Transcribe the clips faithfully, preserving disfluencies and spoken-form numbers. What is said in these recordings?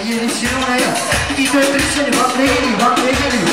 yenisini oraya. Bir döndür seni, bak ne geliyor, bak ne geliyor.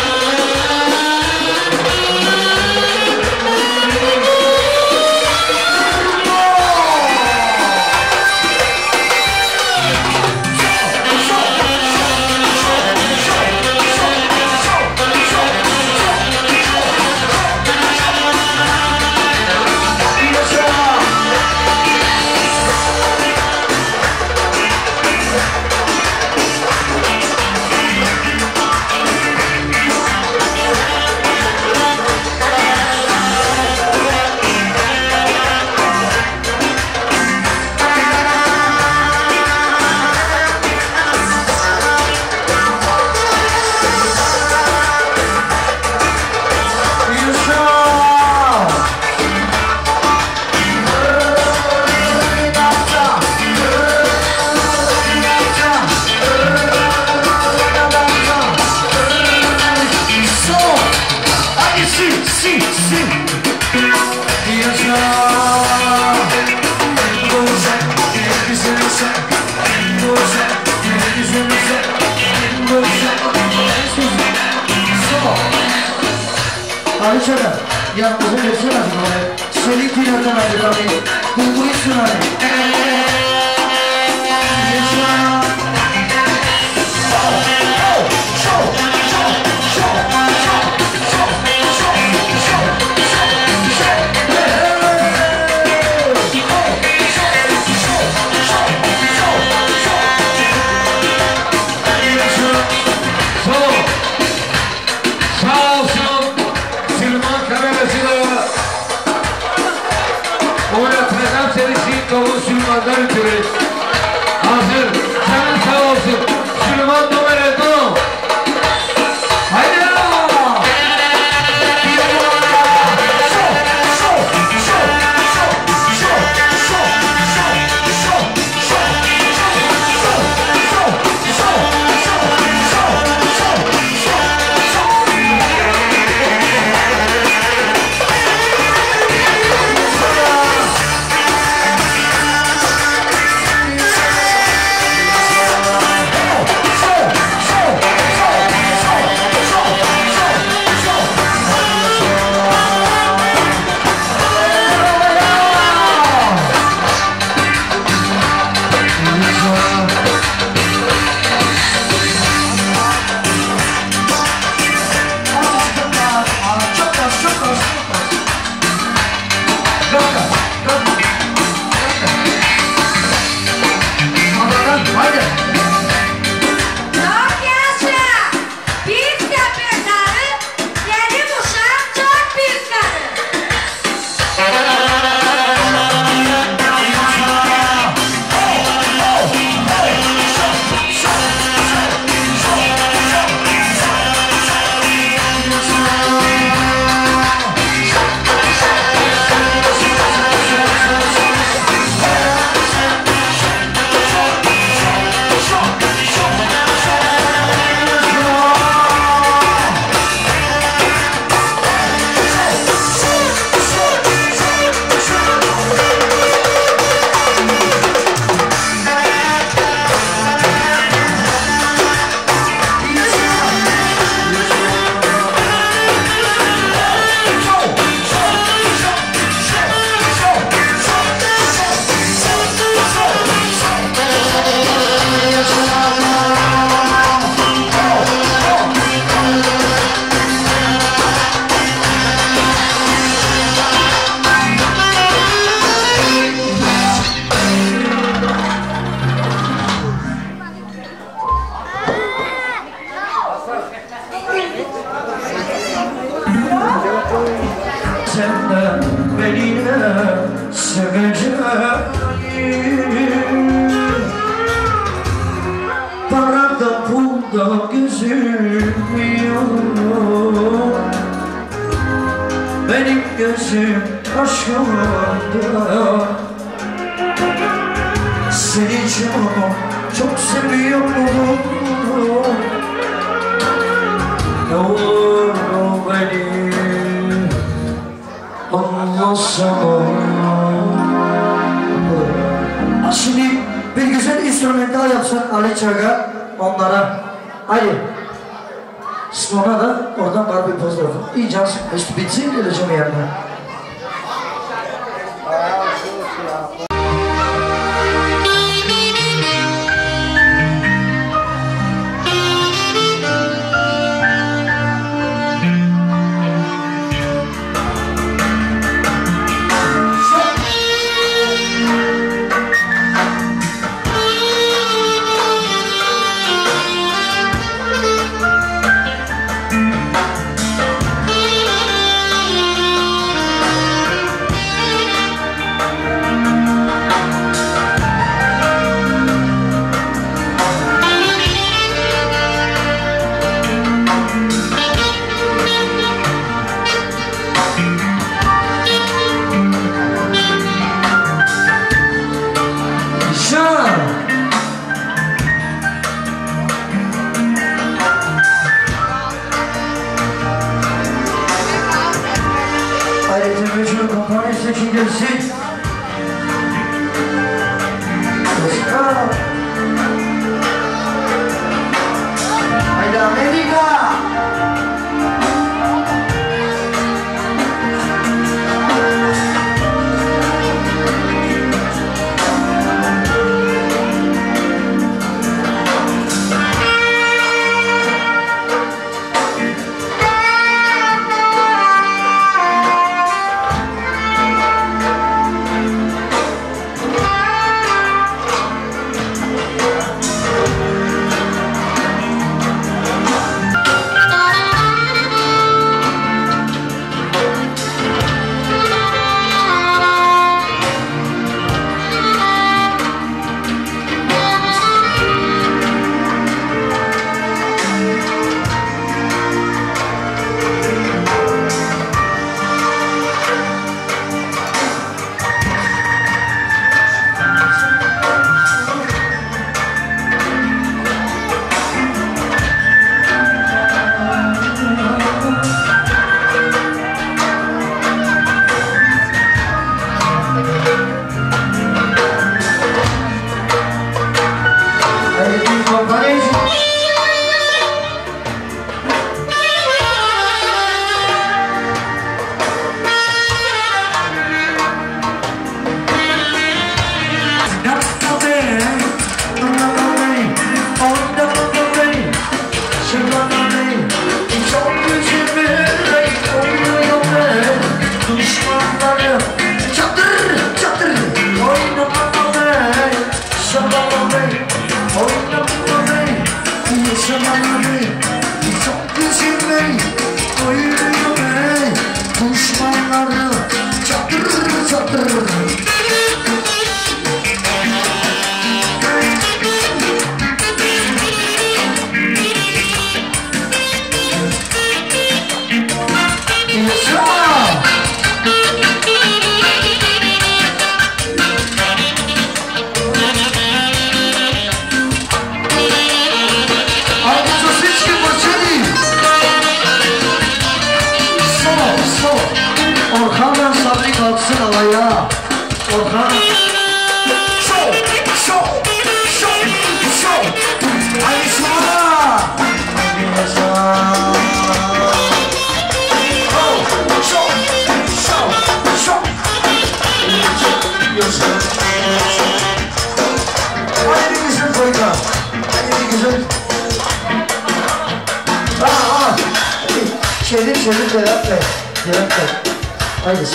Alışada, yalnızın hepsi lazım oraya. Senin tüylerden hadi abi, bulgu isin hadi. Yaşa. Süleyman'dan ötürü hazır, canın sağ olsun. Süleyman numara do. Haydi Allah. Senden benimle seveceğim. Parada pulda gözüm yok. Benim gözüm aşkında. Seni çok çok seviyorum. Ne olur beni anlasana. Şimdi bir güzel instrumental yapalım. yapsın Ali Çaga onlara. Haydi. Sonra da oradan var bir poz yapın. İyi cansın. İşte bitsin geleceğim yanına. Çevir çevir cevap ver. Cevap ver. Haydi.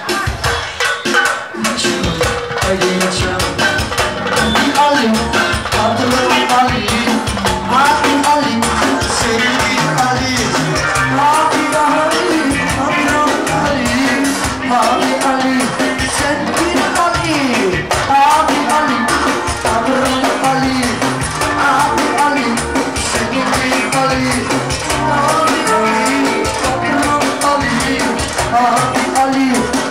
Haydi yaşa. Ali, adını Ali. Abi Ali, sevgili Ali. Abi Ali, abi Ali. Abi Ali, sevgili Ali. Abi Ali, adını Ali. Abi Ali, sevgili Ali. Abi Ali. Abi Ali,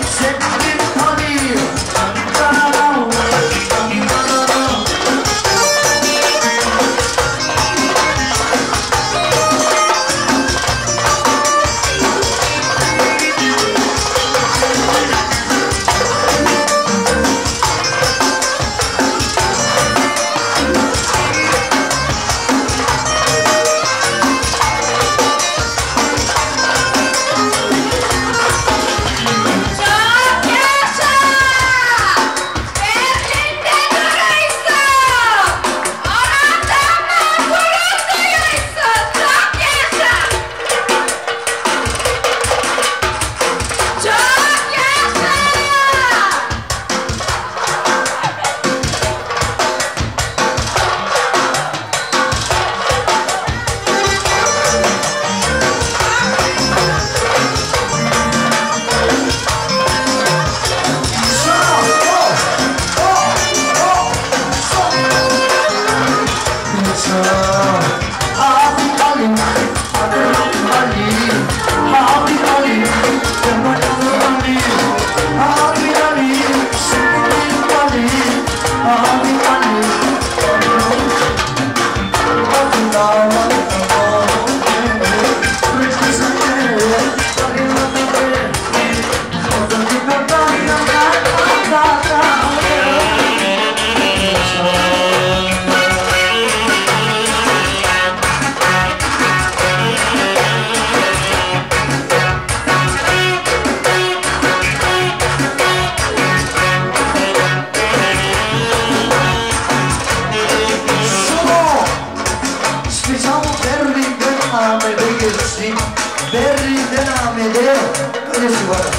Geliyor. Öylesi var.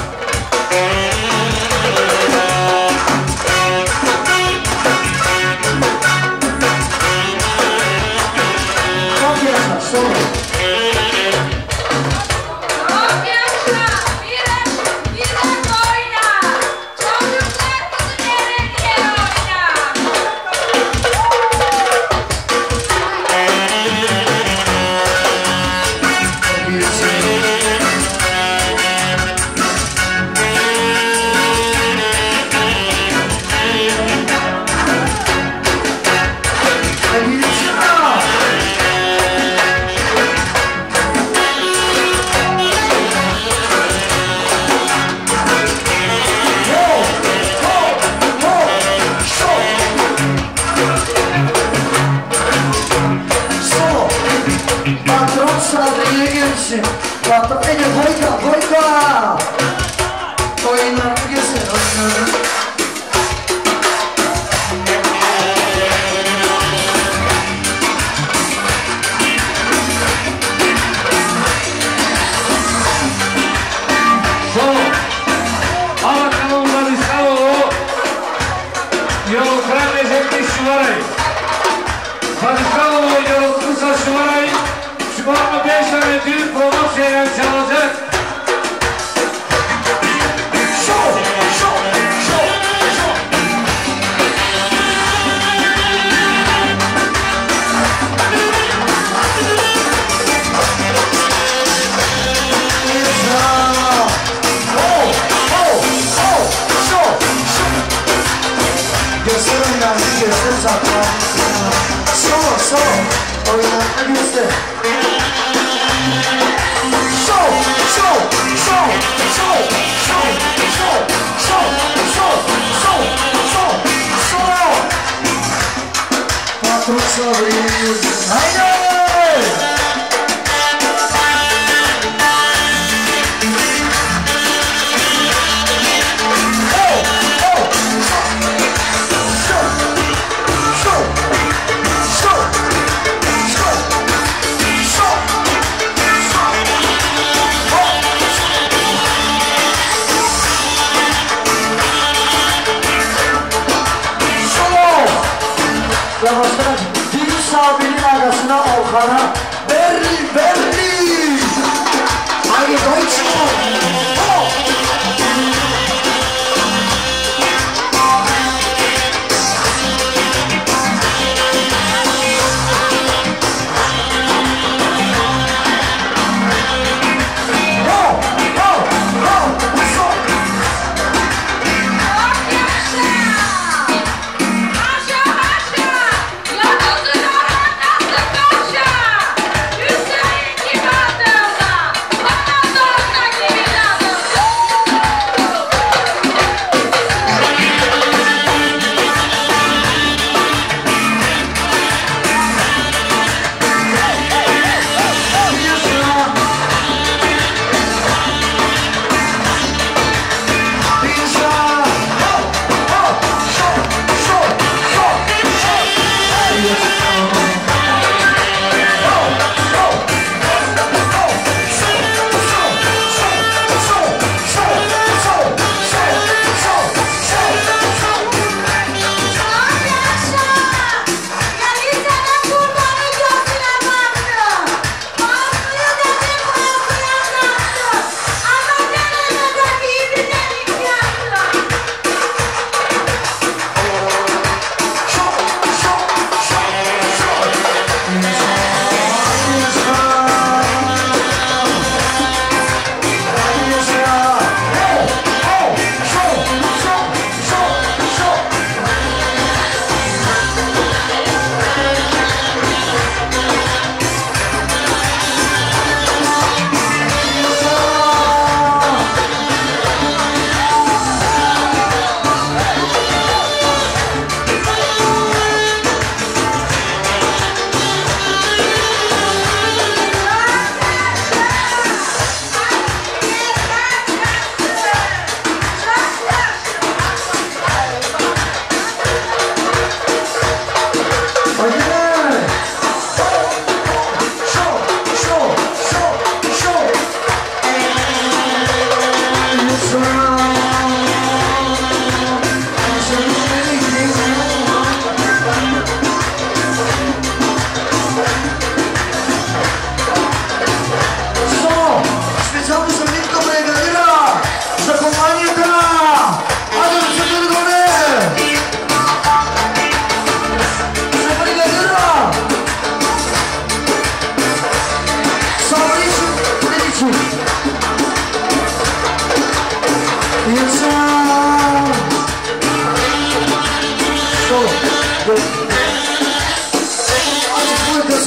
Çok yaşa, sonra. Çok yaşa, biraz, biraz oyna. Çocuklar kızı nereye oyna. Patron sabrıya gelsin. Patron beni boyka boyka. Oyunlarını gelsin oyunlarını. Solo. Ала канал Владиславово. Йолокран Езекни Шуварай. Владиславоvo Yoloklusa Şumaray. Şumarlı beş tane düğün promosiyayla çalacak. Show, show, show, show. Göster oyunlarını, göster zaten. Solo, solo. Oyunlarını göster. Show, show, show, show, show, show, show, show, show, show, show. Patron sabrıya gelsin. Haydi! Yavaştan bir sabinin arasına Alkan'a Berli, Berli! Haydi Deutschland! Oh!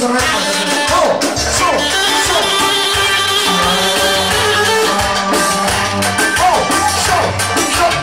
sana yapacağım. Oh, so, so. Oh, so, so.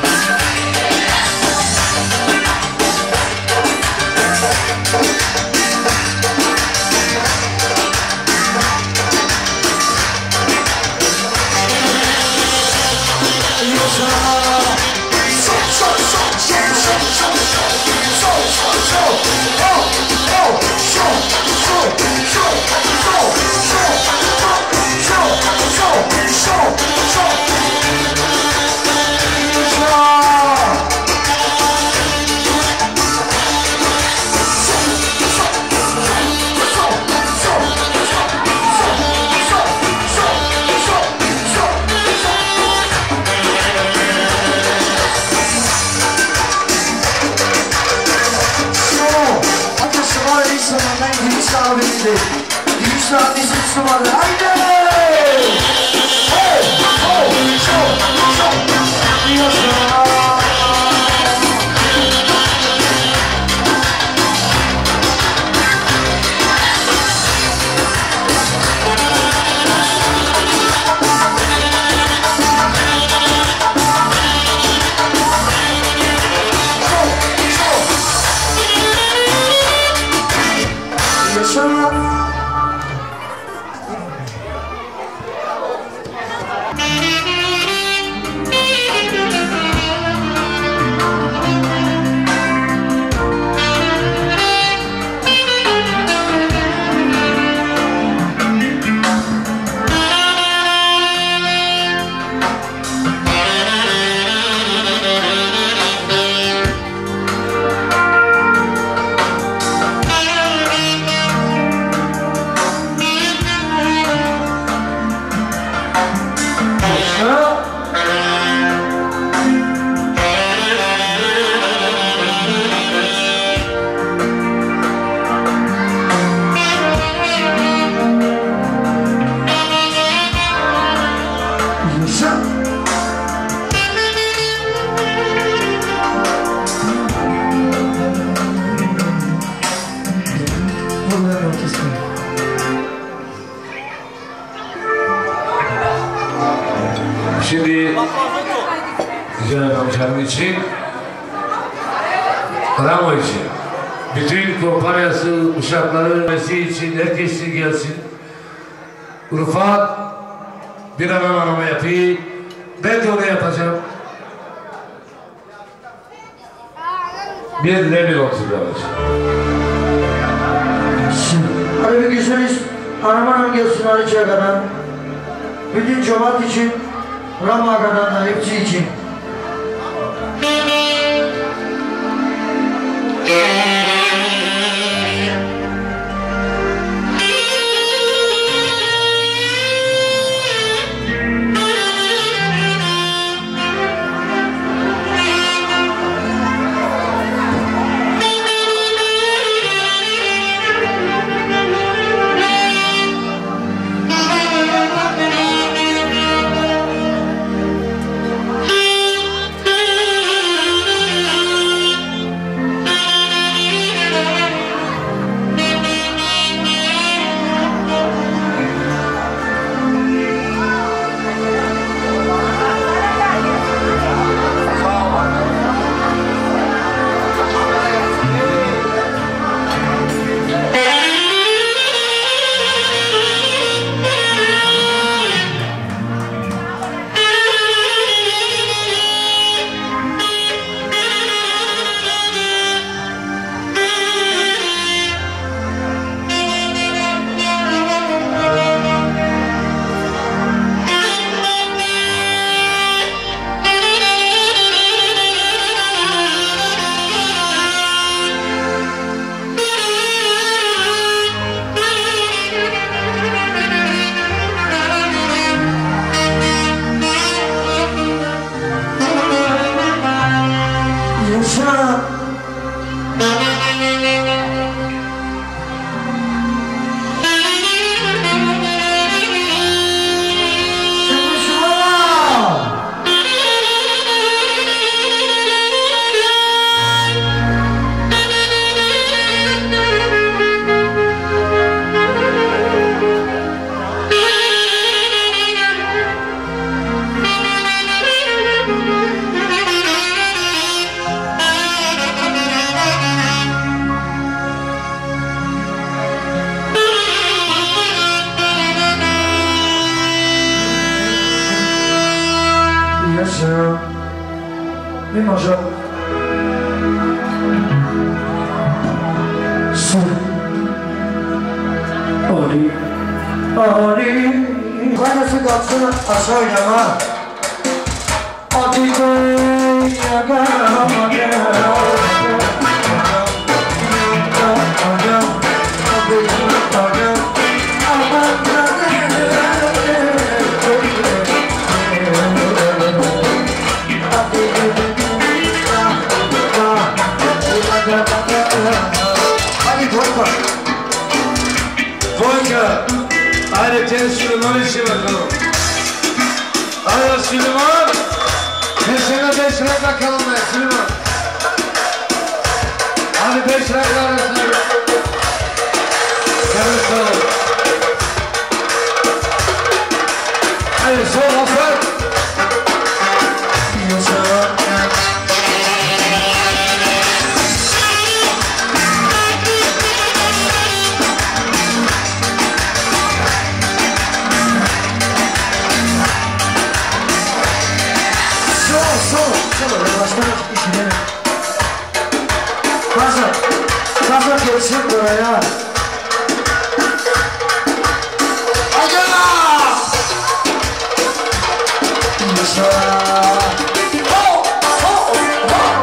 Gülüşler bizim sıvalı. Haydi! Hey! Oh! Şov! Şov! Yaşa! Şimdi Cenab-ı Amcanın için, Ramo için, bütün kompanyası, uşakları, Mesih için, herkes için gelsin. Rıfat bir anam anama yapayım, ben de onu yapacağım. Bir de bir otur yapacağım. Hadi bir güzeliz, anam anam gelsin Haliç'e kadar. Bütün cemaat için, Rama kadar da hepsi için. Boże. Oli, Oli. Koniec tego odsyna, a co nie ma? Odi go, ja go, Boyka, hadi tez Süleyman işi bakalım. Hadi Süleyman, kesene beş lira bakalım be Süleyman. Hadi beş lira arasına. Gelin sana. Hadi sol afer. Fazla, fazla gelsin buraya. Acaba! Yaşa! Ho! Ho! Ho!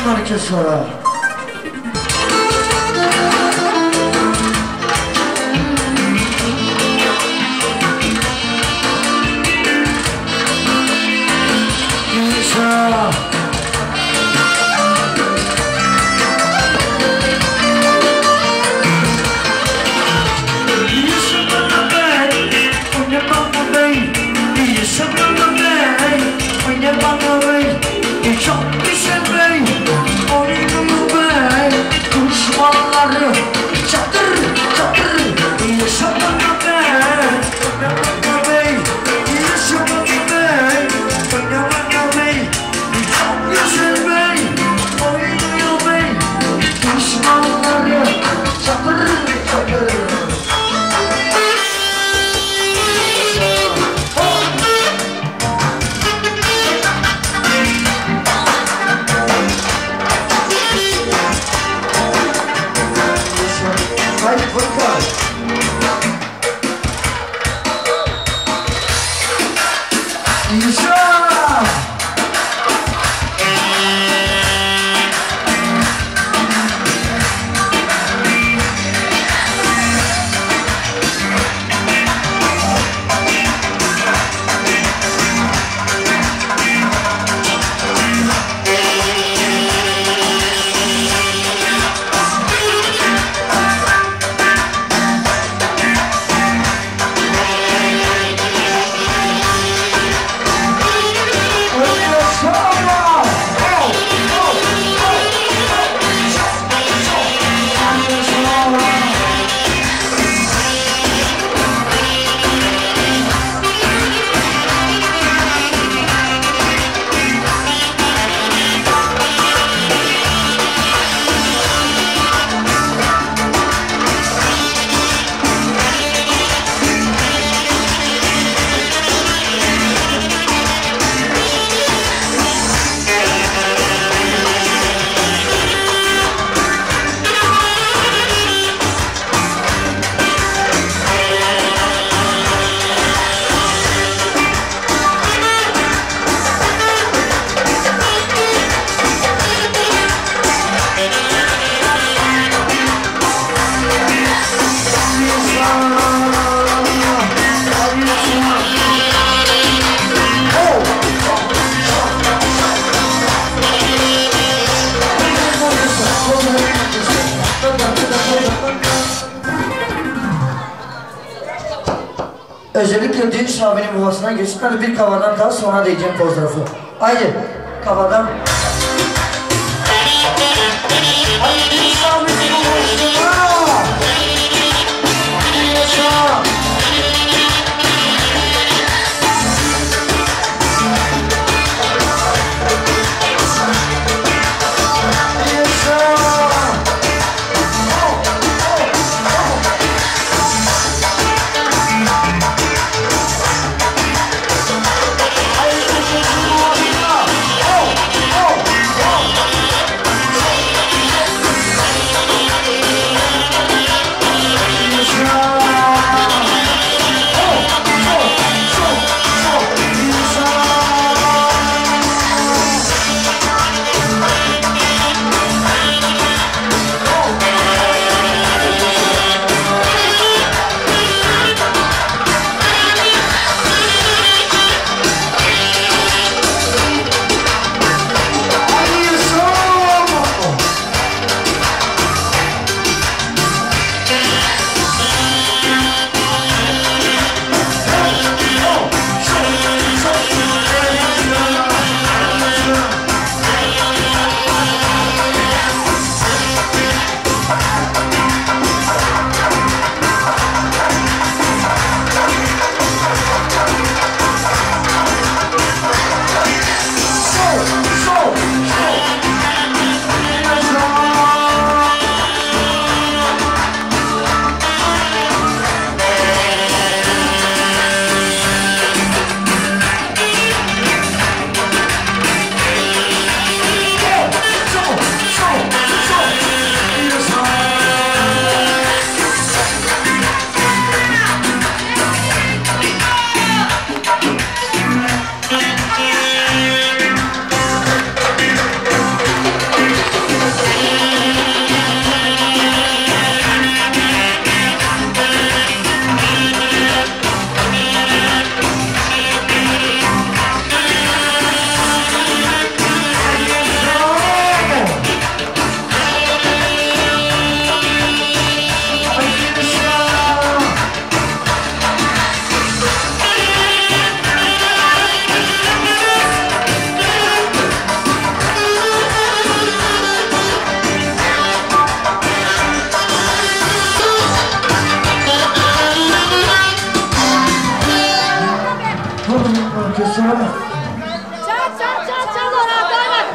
Şunları kes sonra. Yaşa. Çok güzel bey, oynuyor bey, düşmanları çatır çatır yaşamana bey, oynamana bey, yaşamana bey, oynamana bey, çok güzel bey, oynuyor bey, düşmanları çatır çatır. Özellikle Dünç abinin babasına geçsin. Hadi bir kafadan daha sonra diyeceğim fotoğrafı. Haydi kafadan. Hadi Dünç abinin babasına. Yaşa. Oh!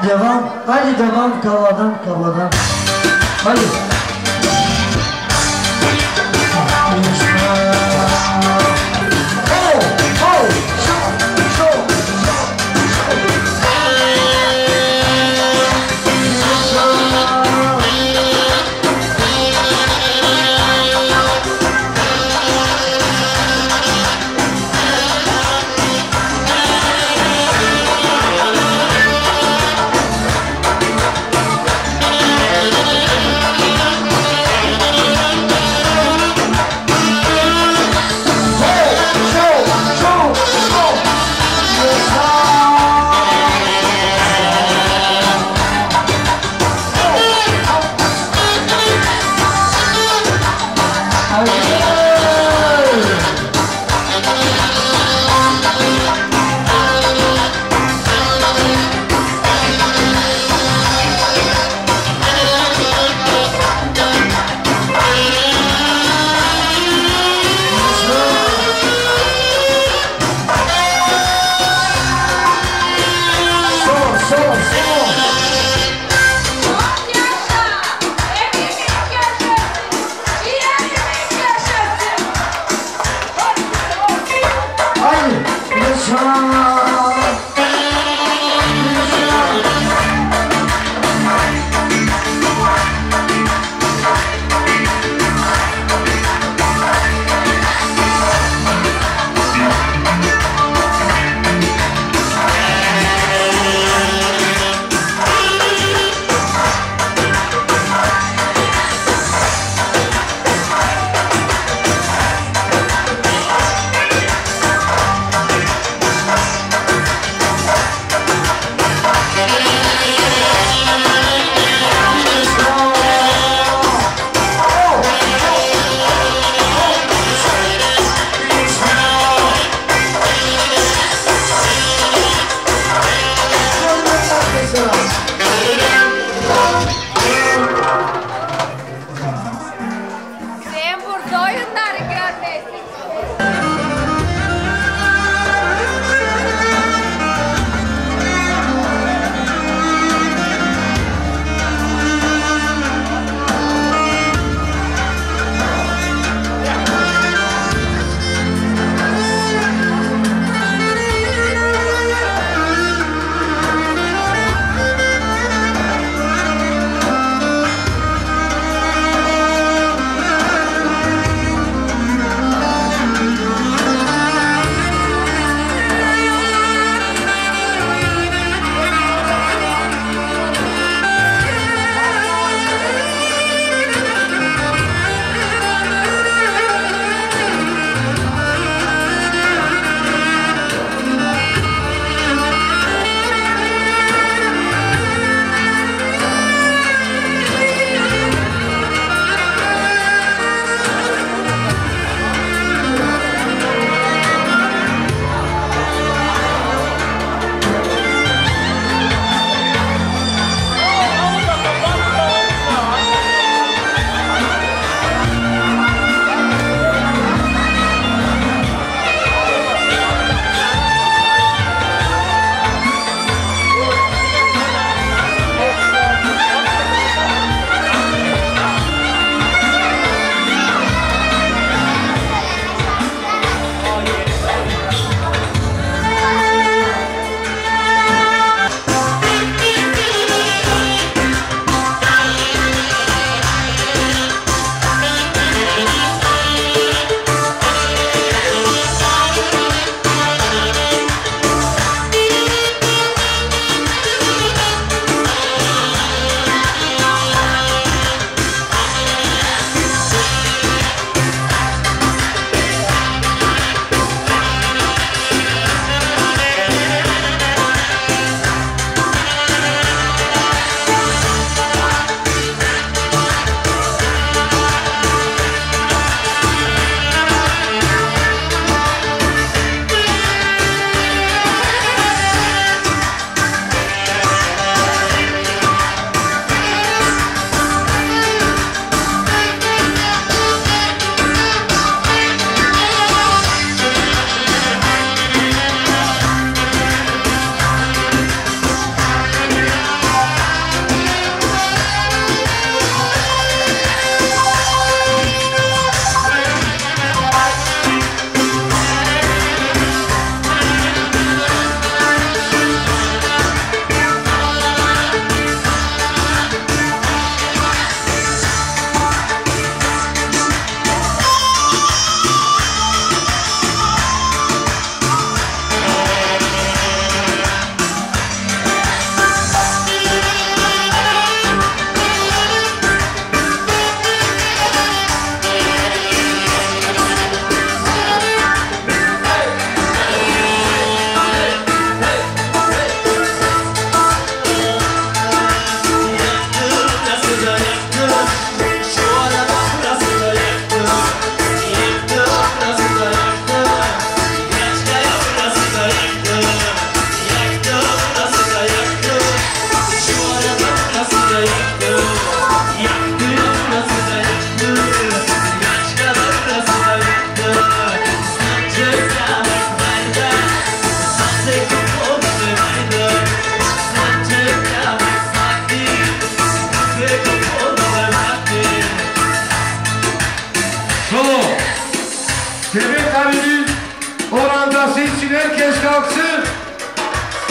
devam. Hadi devam kavadan kavadan. Hadi. Oh, oh, show, show.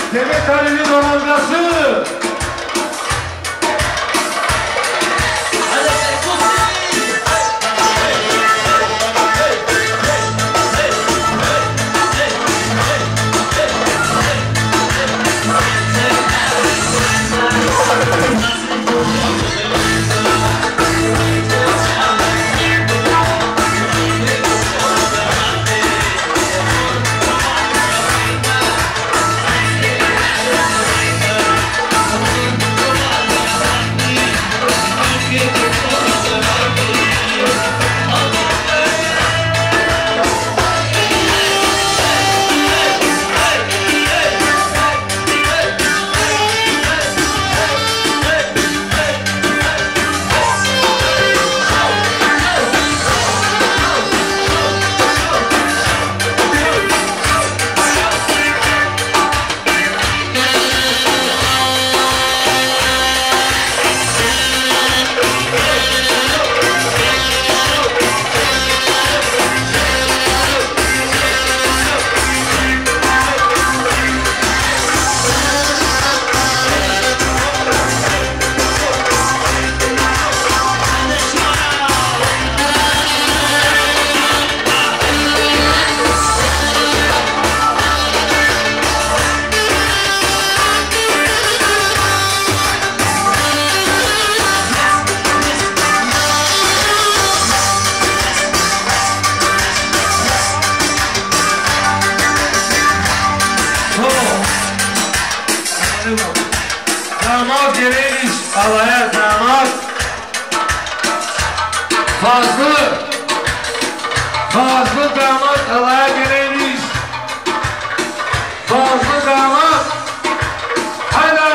Demet Ali'nin omurgası. Damat gereğiniz Allah'a damat fazlı fazlı damat Allah'a gereğiniz fazlı damat hala.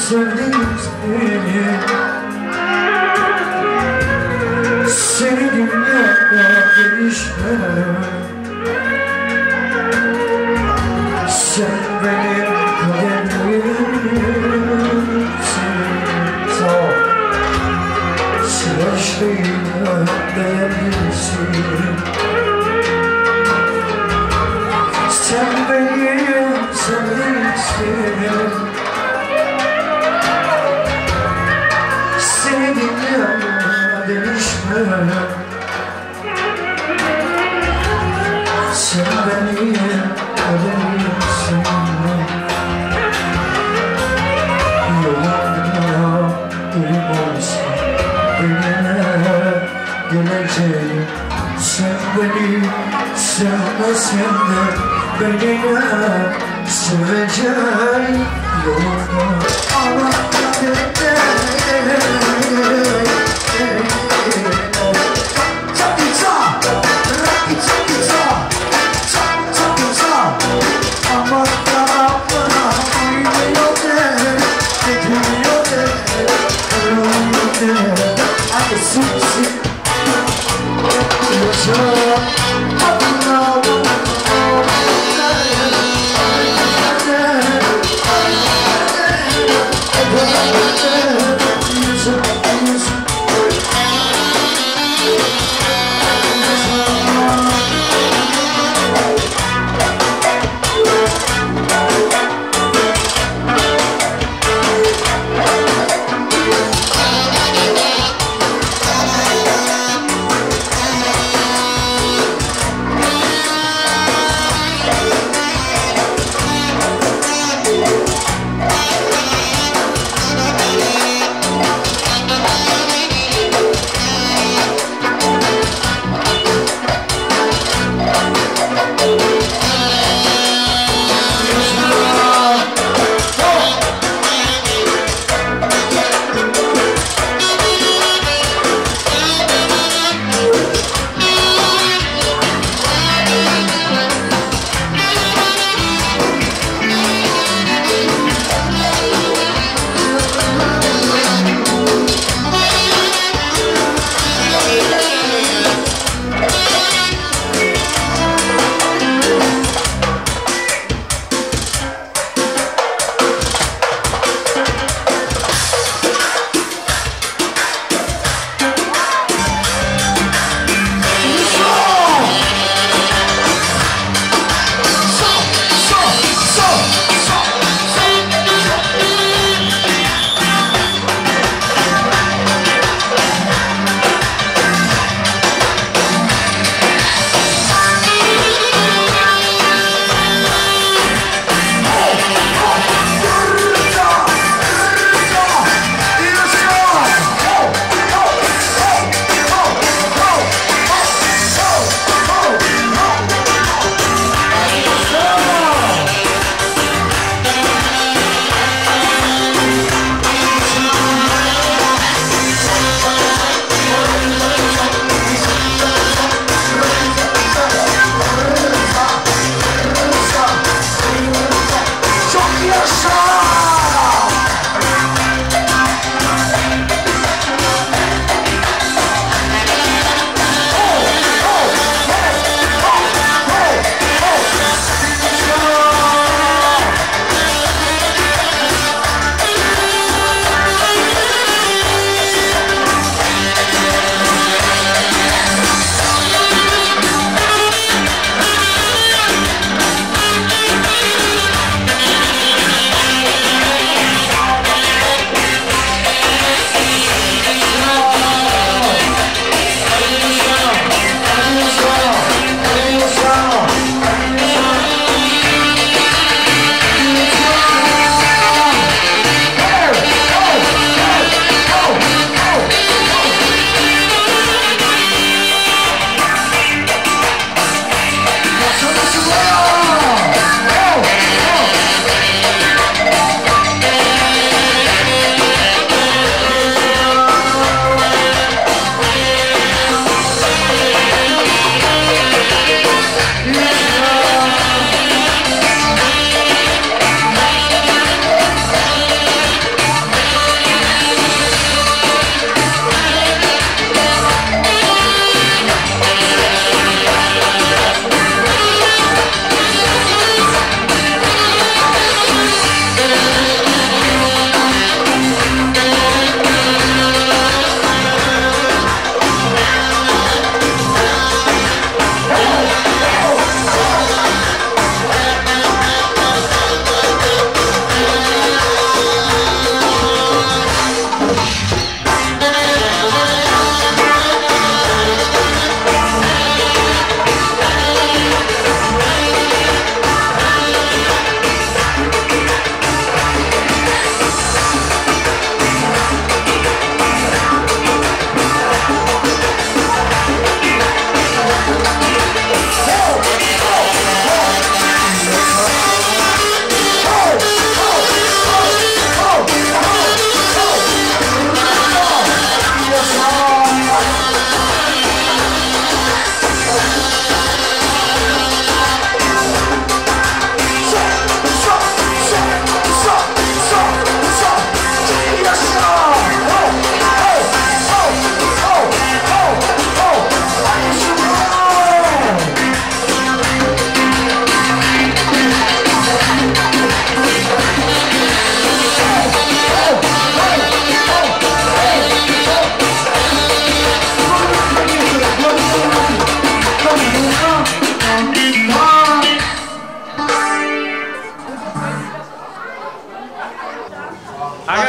sevdim seni. Seni dünyada gelişmem. Sen benim kaderimsin. Sağ ol. Sıraşlığına değerlisin. Sen benim sevdiğimsin. Seni dünyada değişmem. Sen benim kaderimsin. Yoluna elim olsun benimle geleceğim. Sen beni sevmesen de benimle seveceğim. Yoluna Allah kaderinde. Çok güzel, çok güzel, çok çok güzel. Ama tarafına uymuyor de, gitmiyor de, ölüyor de. Hadi sil sil. Yaşa, adına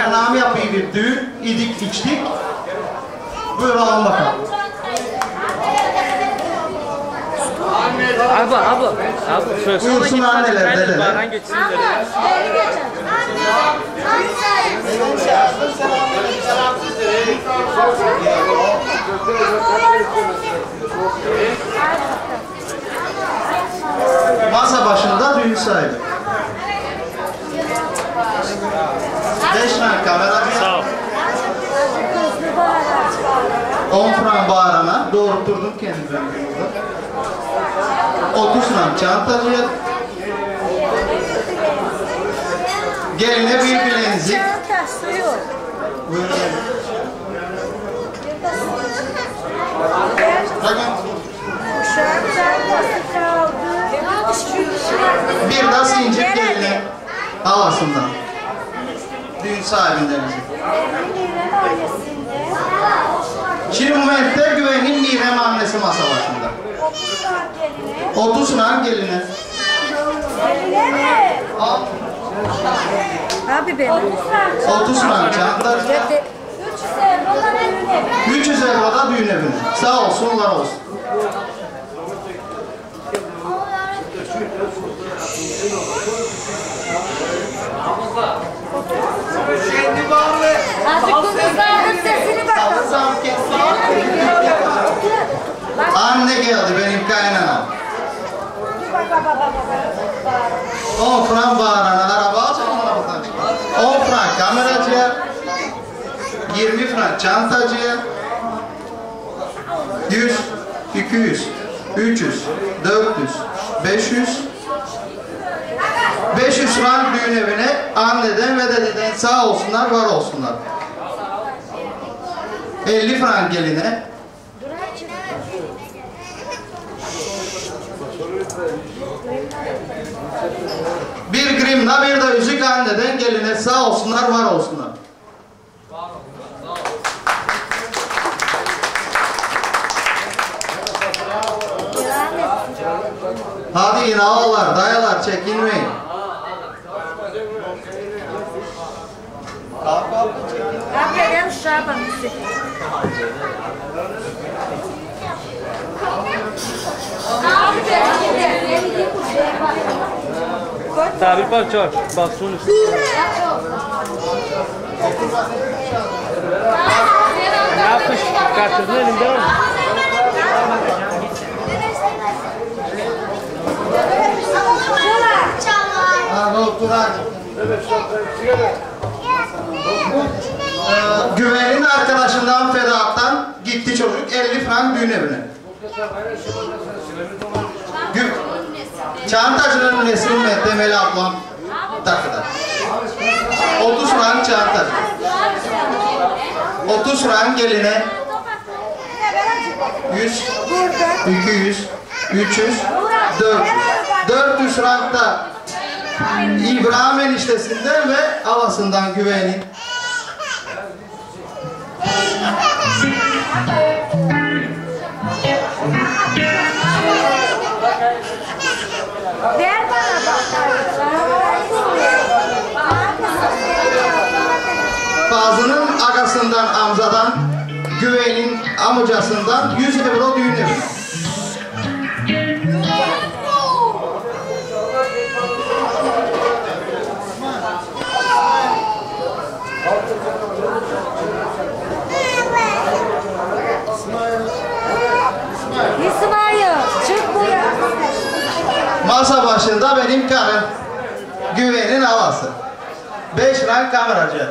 Tantanam yapıyı bir düğün, idik içtik. Buyuralım bakalım. Abla, abla, abla, söylesene. Buyursun anneler, dedeler. Baran geçsin dedi. Masa başında düğün sahibi. Beş tane kamera. Sağ ol. on frank bağırana doğrulturdum kendimi. otuz frank çantacıya. Geline bir bilezik. Buyurun. Bir de zincir geline havasından. Düğün sahibinden. Şimdi momentte güvenin Nirem annesi masa başında. otuz frank geline. Abi benim. otuz frank çantacıya. üç yüz euro da düğün evine. Sağ olsun, var olsun. Azıcık kızlarının sesini bakalım. Anne geldi benim kaynanam. on frank bağırana araba alacağım ona buradan çıkar. on frank kameracıya. yirmi frank çantacıya. yüz, iki yüz, üç yüz, dört yüz, beş yüz. beş yüz frank düğün evine anneden ve dededen sağ olsunlar, var olsunlar. elli frank geline. Bir grimna, bir de yüzük anneden geline sağ olsunlar, var olsunlar. Hadi yine ağalar, dayalar, çekinmeyin. Aferin Şaban bizi. Tabi parça, basın üstü. Ne yapmış? Kaçırdın elimden mi? Ha, oturar. Ee, güvenin arkadaşından Fedat'tan gitti çocuk elli frank düğün evine. Gü Çantacının Nesrin Mehtemeli ablam takıda. otuz frank çantacı. otuz frank geline. yüz, iki yüz, üç yüz, dört yüz. dört yüz frank da İbrahim eniştesinden ve havasından güvenin. Ver bana bak. Bazının agasından, amcadan, güvenin amcasından yüz euro düğün evi. İsmail, çık buraya. Masa başında benim karım. Güvenin havası. Beş renk kameracı.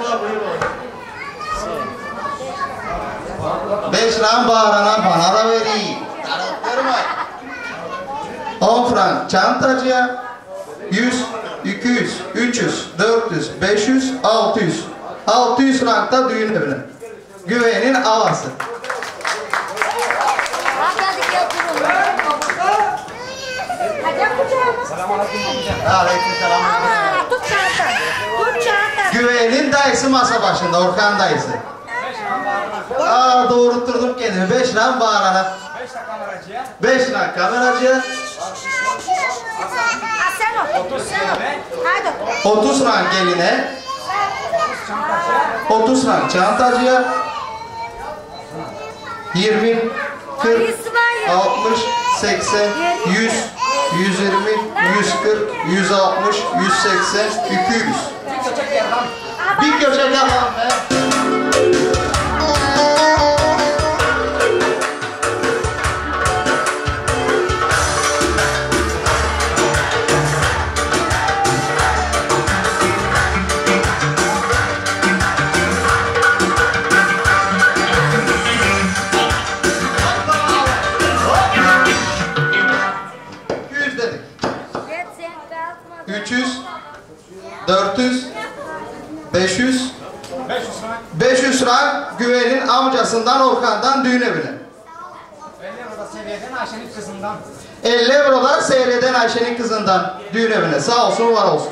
Beş renk bağırana bana da vereyim. On frank çantacıya. Yüz, iki yüz, üç yüz, dört yüz, beş yüz, altı yüz. Altı yüz frank da düğün evine. Güvenin havası. Hadi gel durun. Hadi kucağıma. Aleykümselam. Ama tut çanta. Tut çanta. Güvenin dayısı masa başında, Orkan dayısı. Aa, doğrultturdum kendimi. Beş lira bağırana. Beş lira kameracıya. Beş lira kameracıya. Ha sen o. Sen o. Hadi. Otuz lira geline. otuz frank çantacıya. yirmi, kırk, altmış, seksen, yüz, yüz yirmi, yüz kırk, yüz altmış, yüz seksen, iki yüz. Bir köşe devam be. üç yüz, dört yüz, beş yüz, beş yüz frank Güven'in amcasından Orkan'dan düğün evine. elli euro da seyreden Ayşe'nin kızından düğün evine. Sağ olsun, var olsun.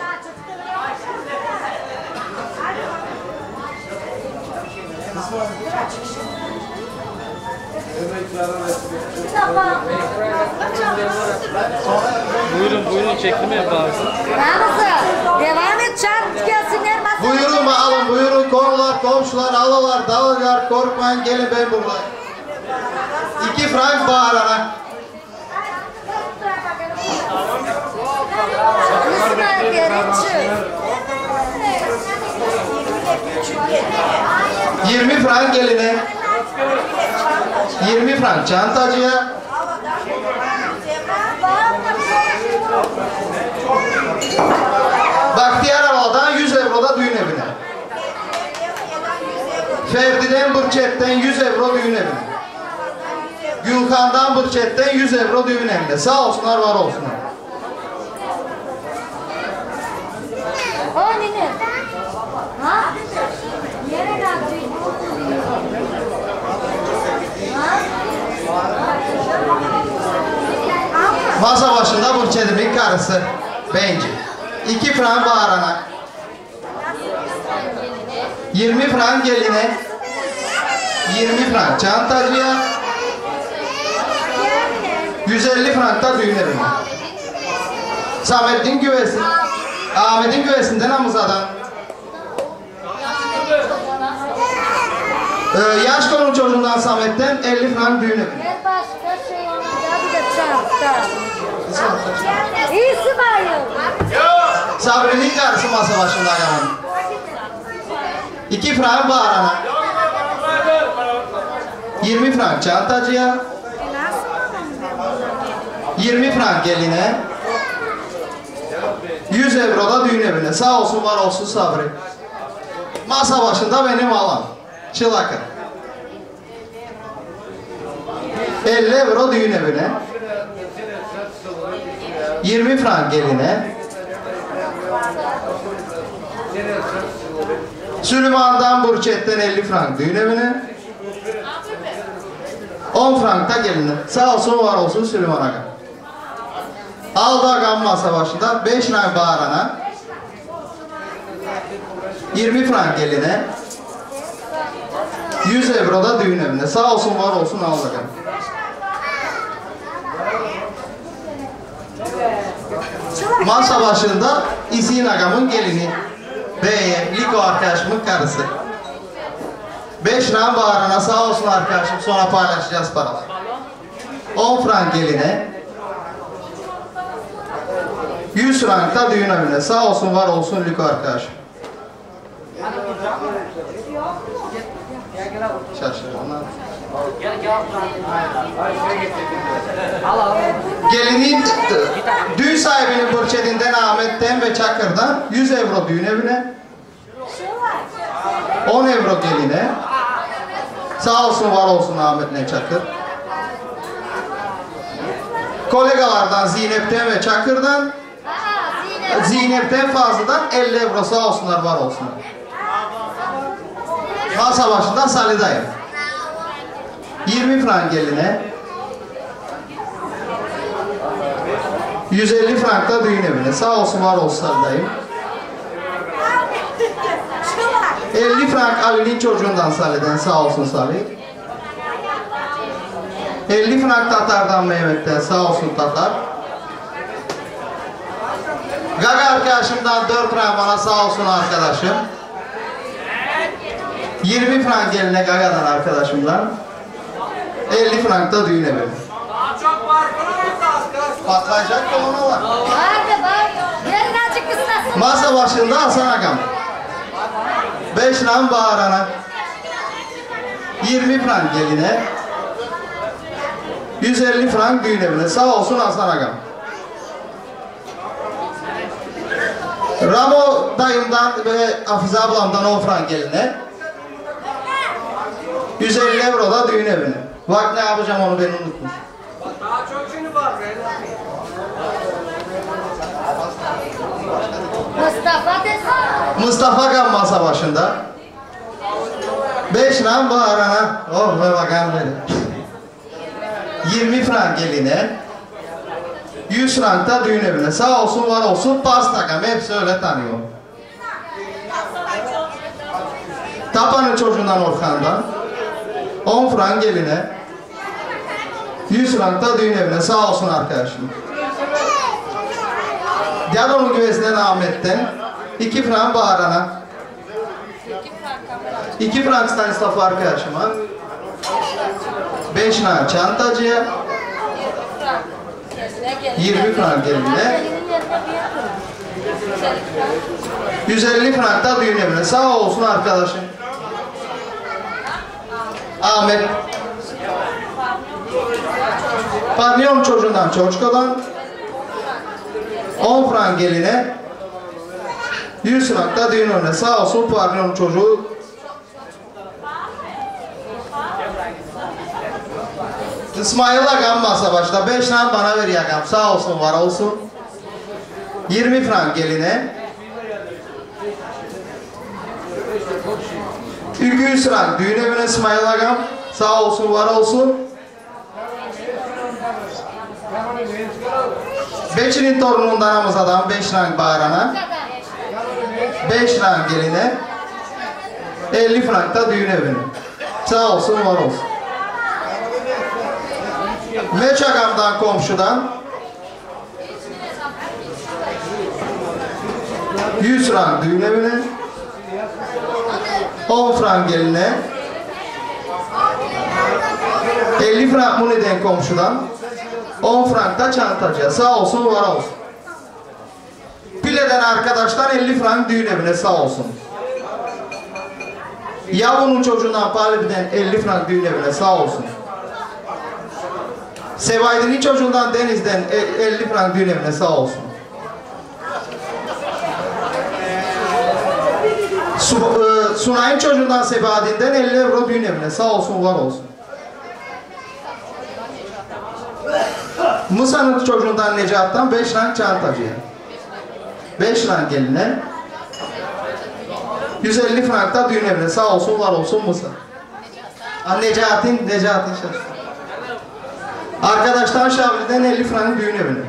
Buyurun buyurun çektim ya bazı. Ramazan, devam et çarp gelsinler masaya. Buyurun alın, buyurun konular, komşular, alalar, dağlar, korkmayın, gelin ben buradayım. İki frank bağırana. İsmail Gerençi. yirmi frank geline. yirmi frank çantacıya. Bahtiyar Avalı'dan yüz euro da düğün evine. Ferdi'den Burçet'ten yüz euro düğün evine. Gülkan'dan Burçet'ten yüz euro düğün evine. Sağ olsunlar, var olsunlar. O nene. Ha? Yere kalktı. Masa başında Burçet'imin karısı Benci. iki frank bağırana. yirmi frank geline. yirmi frank çantacıya. yüz elli frank da düğün evine. Samet'in güvesi. Ahmet'in güvesinden Hamza'dan. Ee, yaş konu çocuğundan Samet'ten elli frank düğün evine. Gel başka şey ona da bir de çarptı. İsmail. Sabri'nin karısı masa başında ayağın. iki frank bağırana. yirmi frank çantacıya. yirmi frank geline. yüz euro da düğün evine. Sağ olsun, var olsun Sabri. Masa başında benim alan. Çılakı. elli euro düğün evine. yirmi frank geline. Süleyman'dan Burçet'ten elli frank düğün evine. on frank da geline. Sağ olsun, var olsun Süleyman Aga. Aldı Agam masa başında beş frank bağırana. yirmi frank geline. yüz euro da düğün evine. Sağ olsun, var olsun Aldı Agam. Masa başında İzin Agam'ın gelini. Beye, Liko arkadaşımın karısı. beş frank bağırana, sağ olsun arkadaşım, sonra paylaşacağız paralar. on frank geline. yüz frank da düğün evine. Sağ olsun, var olsun Liko arkadaşım. Şaşırdım. Gelinin düğün sahibinin Burçet'inden Ahmet'ten ve Çakır'dan yüz euro düğün evine. on euro geline. Sağ olsun, var olsun Ahmet'le Çakır. Kolegalardan Zeynep'ten ve Çakır'dan, Zeynep'ten fazladan elli euro, sağ olsunlar, var olsunlar. Masa başında Salidayım. yirmi frank geline. yüz elli frank da düğün evine. Sağ olsun, var olsun Salidayım. elli frank Ali'nin çocuğundan Salih'den, sağ olsun Salih. elli frank Tatar'dan Mehmet'ten, sağ olsun Tatar. Gaga arkadaşımdan dört frank bana, sağ olsun arkadaşım. yirmi frank geline Gaga'dan arkadaşımdan. elli frank da düğün evi. Patlayacak da ona var. Var da var. Yerin açık kıstasın. Masa başında Hasan Agam. beş ram bağırana. yirmi frank geline. yüz elli frank düğün evine. Sağ olsun Hasan Agam. Ramo dayımdan ve Hafize ablamdan on frank geline. yüz elli euro da düğün evine. Bak ne yapacağım onu ben unutmuş. Daha çok günü var. Mustafa desin. Mustafa Agam masa başında. beş ram bağırana. Oh be bakalım böyle. yirmi frank geline. yüz frank da düğün evine. Sağ olsun var olsun Pasta Agam. Hepsi öyle tanıyor. Tapanın çocuğundan Orhan'dan. on frank geline. yüz frank da düğün evine. Sağ olsun arkadaşım. Diyadon'un güvesinden Ahmet'ten. iki frank bağırana. iki frank Stanislav arkadaşıma. beş frank çantacıya. yirmi frank geline. yüz elli frank da düğün evine. Sağ olsun arkadaşım. Ahmet. Parniyon çocuğundan Çoçko'dan. on frank geline. yüz frank da düğün evine. Sağ olsun Parniyon çocuğu. İsmail Agam masa başta. beş frank bana ver Agam. Sağ olsun var olsun. yirmi frank geline. yüz frank düğün evine İsmail Agam. Sağ olsun var olsun. Beşinin torunundan Amıza'dan beş frank bağırana. beş frank geline. elli frank da düğün evine. Sağ olsun var olsun. Meç Agam'dan komşudan. yüz frank düğün evine. on frank geline. elli frank Muni'den komşudan. on frank da çantacıya. Sağ olsun var olsun. Pile'den arkadaşlar elli frank düğün evine. Sağ olsun. Yavunun çocuğundan Palibi'den elli frank düğün evine. Sağ olsun. Sevaydin'in çocuğundan Deniz'den elli frank düğün evine. Sağ olsun. Su, e, Sunay'ın çocuğundan Sebadi'nden elli euro düğün evine. Sağ olsun var olsun. Musa'nın çocuğundan Necat'tan beş frank çantacıya. beş frank geline. yüz elli frank da düğün evine. Sağ olsun var olsun Musa. Necat'in Necat'in şaşırdı. Arkadaşlar Şavli'den elli frank düğün evine.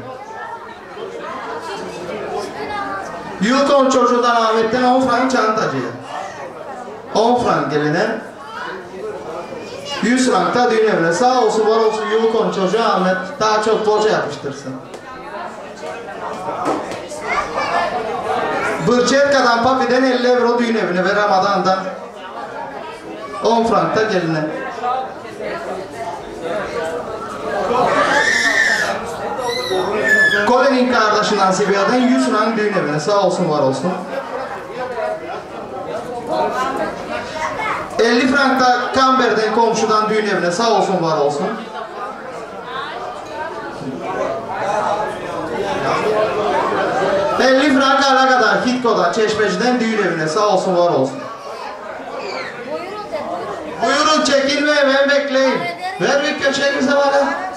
Yulkon çocuğundan Ahmet'ten on frank çantacıya. on frank geline. yüz frank da düğün evine. Sağ olsun var olsun Yulkon çocuğu Ahmet. Daha çok borca yapıştırsın. Bırçetka'dan Papi'den elli euro düğün evine ve Ramazan'dan on frank da geline. Colin'in kardeşinden Sibir'den yüz frank düğün evine. Sağ olsun var olsun. elli frank da Kamber'den komşudan düğün evine. Sağ olsun var olsun. elli frank ara kadar Hitko'da Çeşmeci'den düğün evine. Sağ olsun var olsun. Buyurun çekinme ben bekleyin. Ver bir köşenize bana.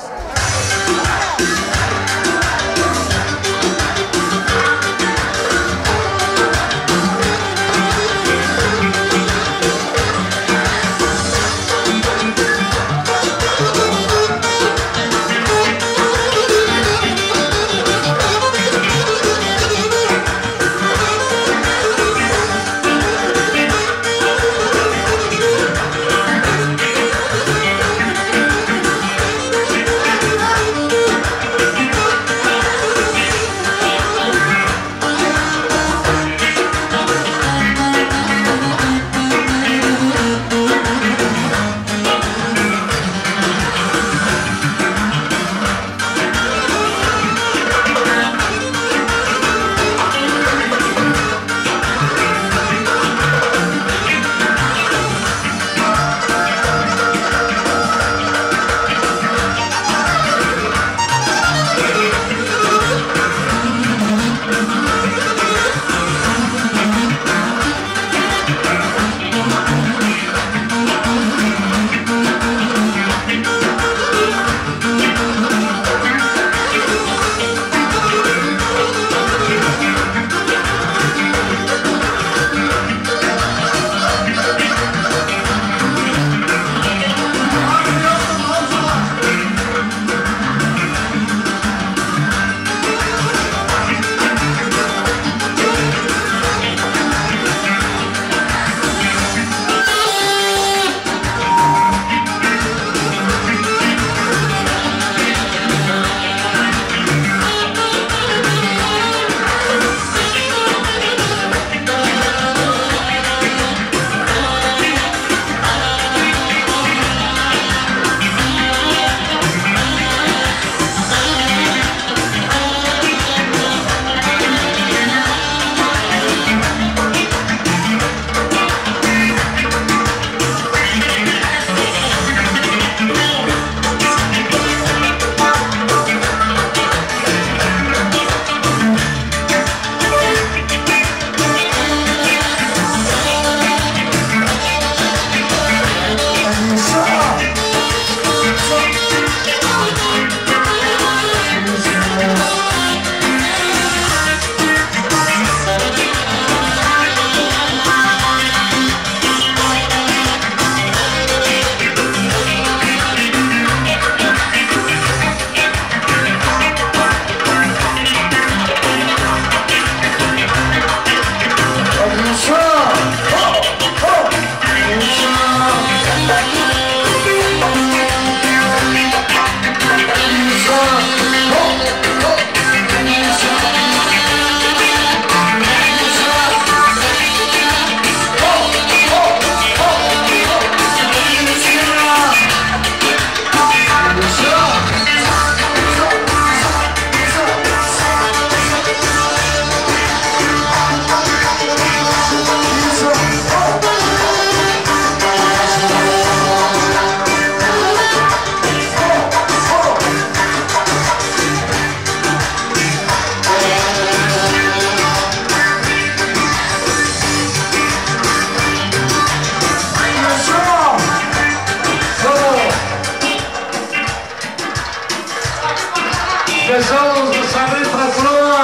Jesús, Sabri Patrona,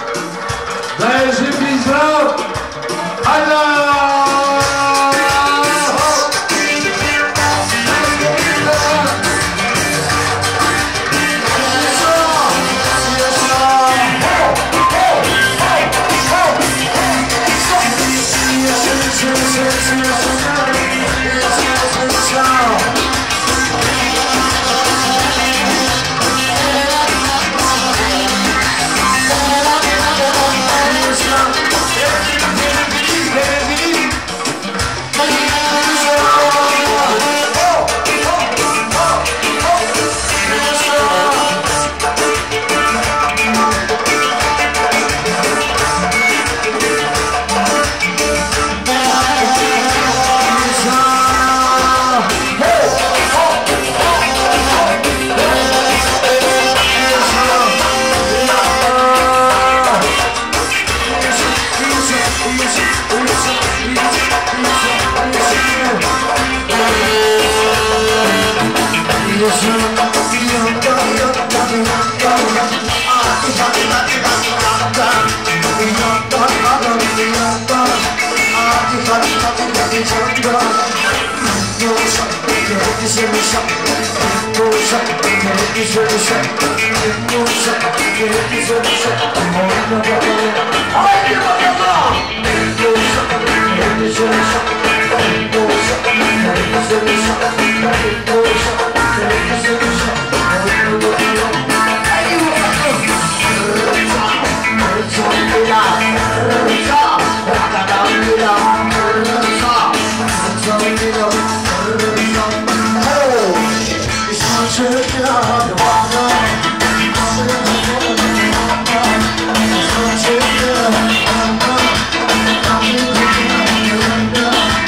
Daisy Pizarro, Allah! I'm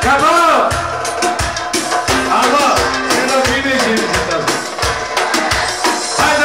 Kapalı! Allah! Sen de bilmeyeceğini çıkarsın. Haydi!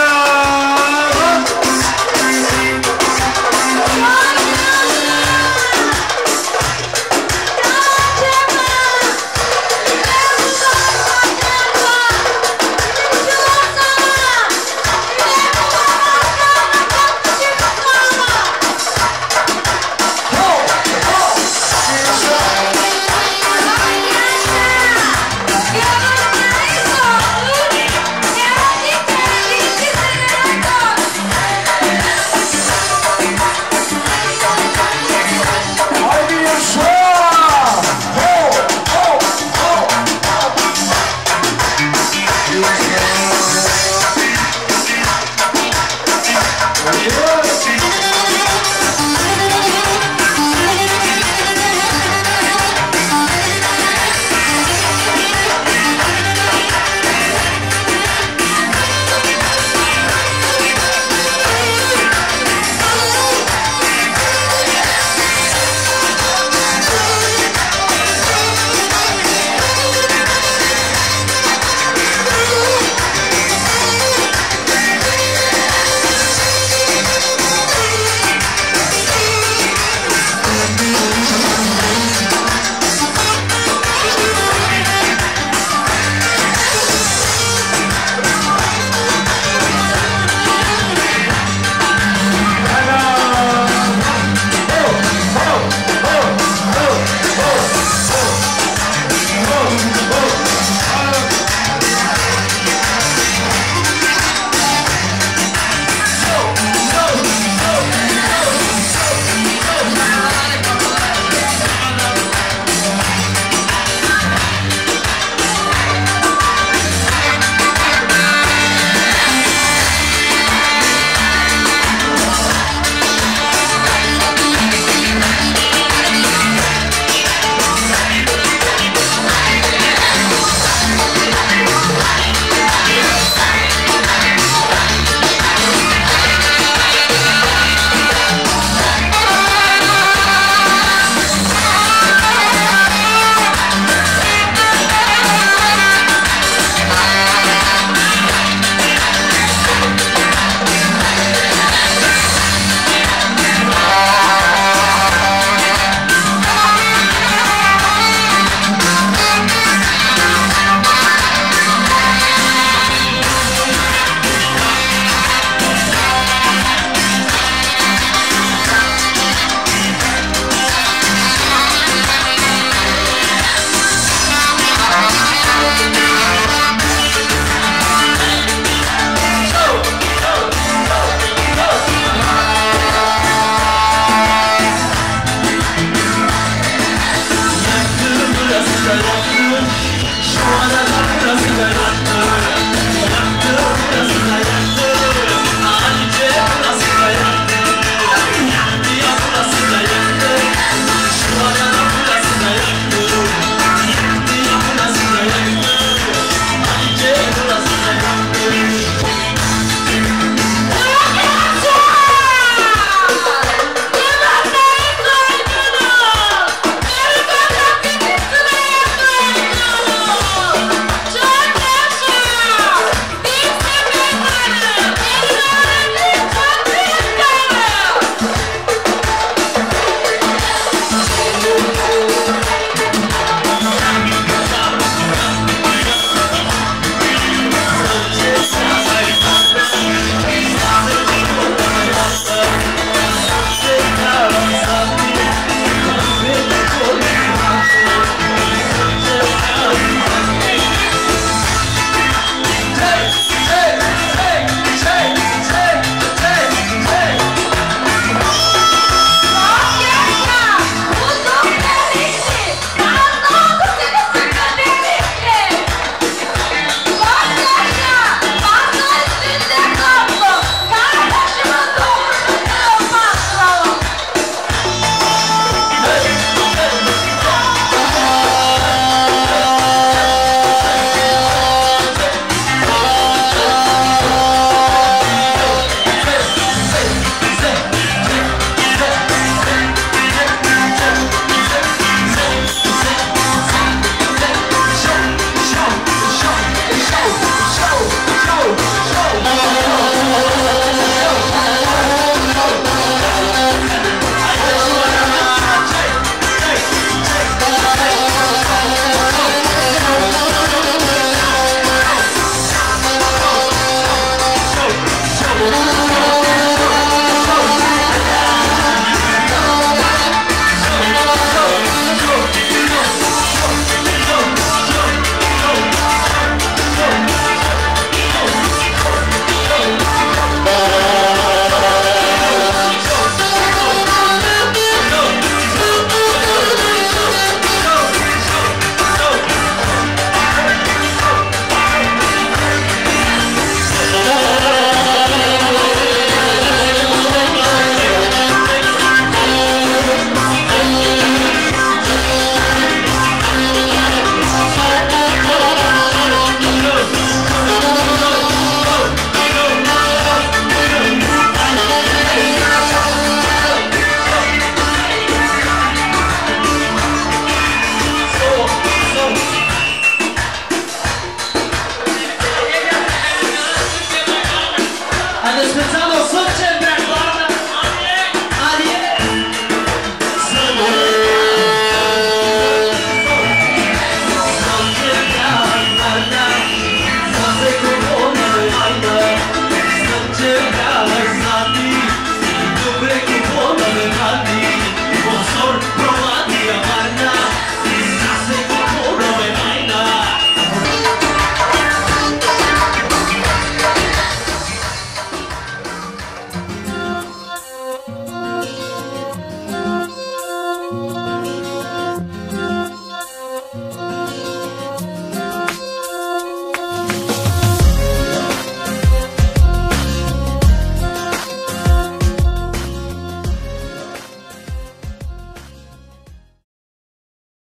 Şu aralar biraz da yaktı, yaktı biraz da yaktı.